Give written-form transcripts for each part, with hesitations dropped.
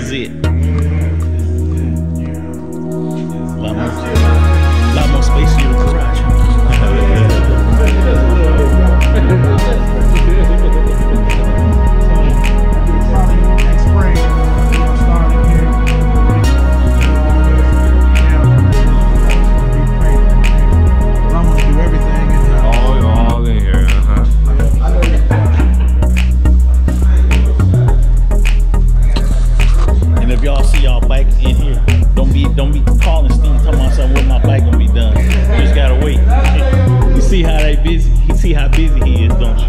is it. A lot more space in the garage. Next spring, we'll start here. I'm gonna do everything in here. All in here, And if y'all see y'all bike in here, don't be calling Steve talking about something when my bike gonna be done. You just gotta wait. You see how they busy? You see how busy he is, don't you?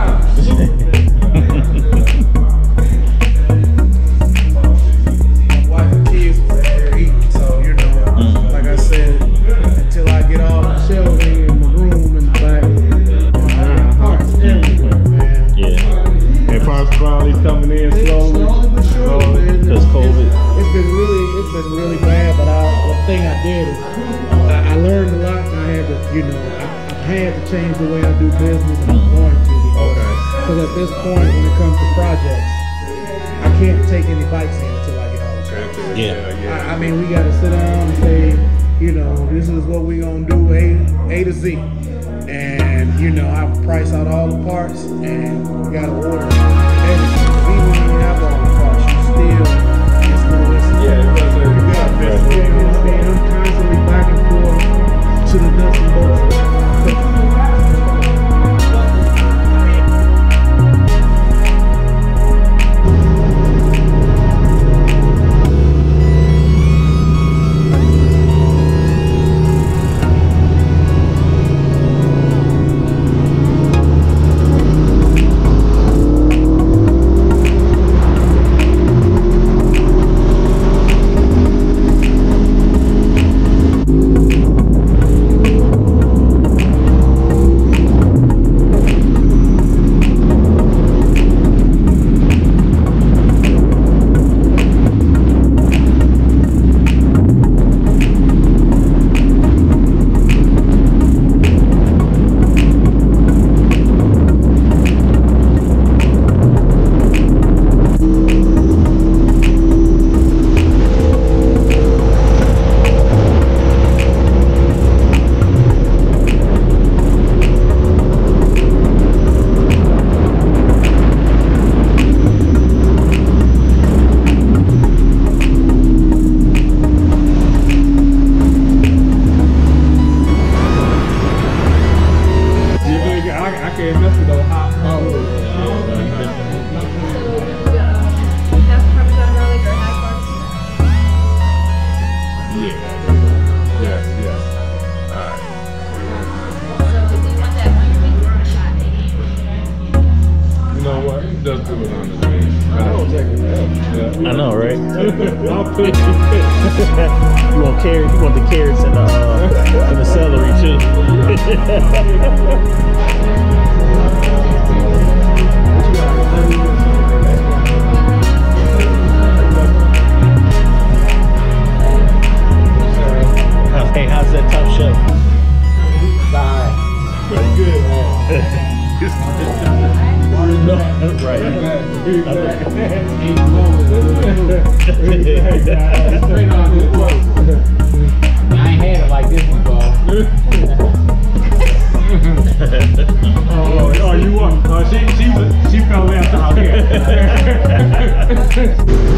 My wife and kids was there eating, so you know, like I said, until I get all the shelving in my room in the back, parts everywhere, man. Yeah. and parts finally coming in slowly. But surely, man. Because COVID. It's been really bad. But the thing I did is I learned a lot. And I had to, you know, I had to change the way I do business, and I'm going to because at this point, when it comes to projects, I can't take any bikes in until I get all the trucks. Yeah. I mean, we got to sit down and say, you know, this is what we're gonna do, A to Z, and you know, I price out all the parts, and we gotta order everything. Even when you have all the parts, you still it's no listen. Yeah, it does. I'm constantly back and forth to the nuts and bolts. I know, right? You want carrots? You want the carrots and the celery too? Hey, how's that top shelf? Pretty good, man. No, right. I ain't had it like this before. Oh, you want? She fell after out here.